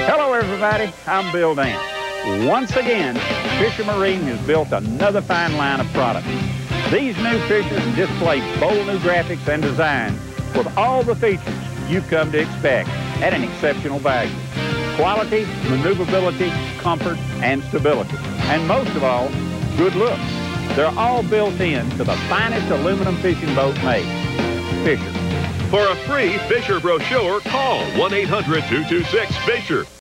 Hello, everybody. I'm Bill Dance. Once again, Fisher Marine has built another fine line of products. These new Fishers display bold new graphics and designs with all the features you've come to expect at an exceptional value. Quality, maneuverability, comfort, and stability. And most of all, good looks. They're all built in to the finest aluminum fishing boat made. Fisher. For a free Fisher brochure, call 1-800-226-FISHER.